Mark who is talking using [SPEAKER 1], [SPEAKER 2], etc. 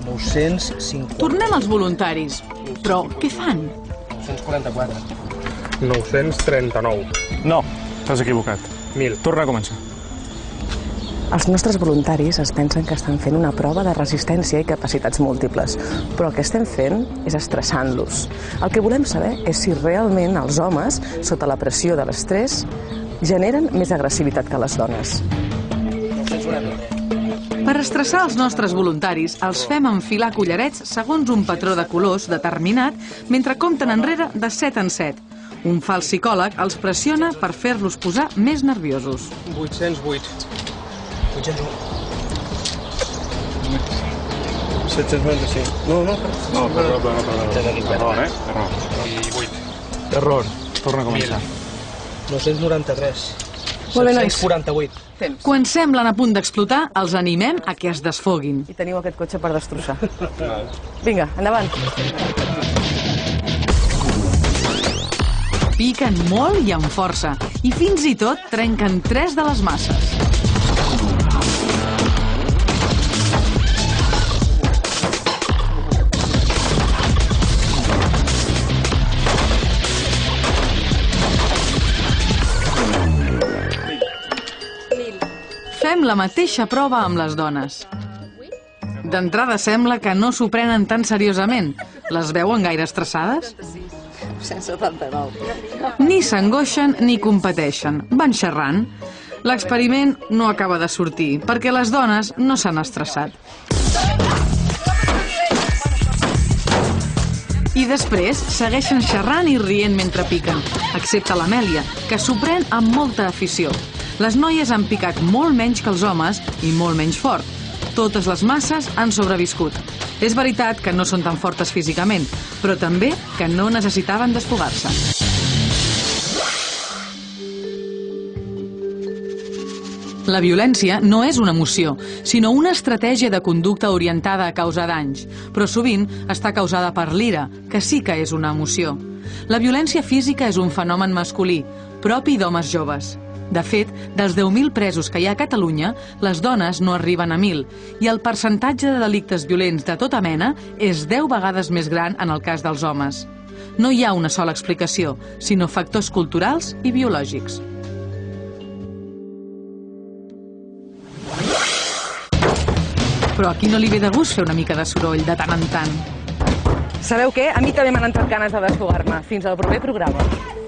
[SPEAKER 1] 950.
[SPEAKER 2] Tornem als voluntaris. Però què fan?
[SPEAKER 1] 944.
[SPEAKER 3] 939.
[SPEAKER 4] No, t'has equivocat.
[SPEAKER 3] 1.000.
[SPEAKER 4] Torna a començar.
[SPEAKER 5] Els nostres voluntaris es pensen que estan fent una prova de resistència i capacitats múltiples, però el que estem fent és estressant-los. El que volem saber és si realment els homes, sota la pressió de l'estrès, generen més agressivitat que les dones.
[SPEAKER 1] 943.
[SPEAKER 2] Per estressar els nostres voluntaris, els fem enfilar collarets segons un patró de colors determinat mentre compten enrere de 7 en 7. Un fals psicòleg els pressiona per fer-los posar més nerviosos.
[SPEAKER 3] 808.
[SPEAKER 1] 801.
[SPEAKER 3] 795. No, perdó.
[SPEAKER 4] Error, Error. I 8.
[SPEAKER 3] Error.
[SPEAKER 4] Torna a començar.
[SPEAKER 1] 993.
[SPEAKER 5] Molt bé, nois.
[SPEAKER 1] 748.
[SPEAKER 5] Temps.
[SPEAKER 2] Quan semblen a punt d'explotar, els animem a que es desfoguin.
[SPEAKER 5] I teniu aquest cotxe per destrossar. Vinga, endavant.
[SPEAKER 2] Piquen molt i amb força, i fins i tot trenquen 3 de les masses. Fem la mateixa prova amb les dones. D'entrada sembla que no s'ho prenen tan seriosament. Les veuen gaire estressades?
[SPEAKER 5] 179.
[SPEAKER 2] Ni s'angoixen ni competeixen. Van xerrant. L'experiment no acaba de sortir, perquè les dones no s'han estressat. I després segueixen xerrant i rient mentre piquen, excepte l'Amèlia, que s'ho pren amb molta afició. Les noies han picat molt menys que els homes i molt menys fort. Totes les masses han sobreviscut. És veritat que no són tan fortes físicament, però també que no necessitaven desfogar-se. La violència no és una emoció, sinó una estratègia de conducta orientada a causar danys, però sovint està causada per l'ira, que sí que és una emoció. La violència física és un fenomen masculí, propi d'homes joves. De fet, dels 10.000 presos que hi ha a Catalunya, les dones no arriben a 1.000, i el percentatge de delictes violents de tota mena és 10 vegades més gran en el cas dels homes. No hi ha una sola explicació, sinó factors culturals i biològics. Però a qui no li ve de gust fer una mica de soroll de tant en tant?
[SPEAKER 5] Sabeu què? A mi també m'han entrat ganes de desfogar-me. Fins al proper programa.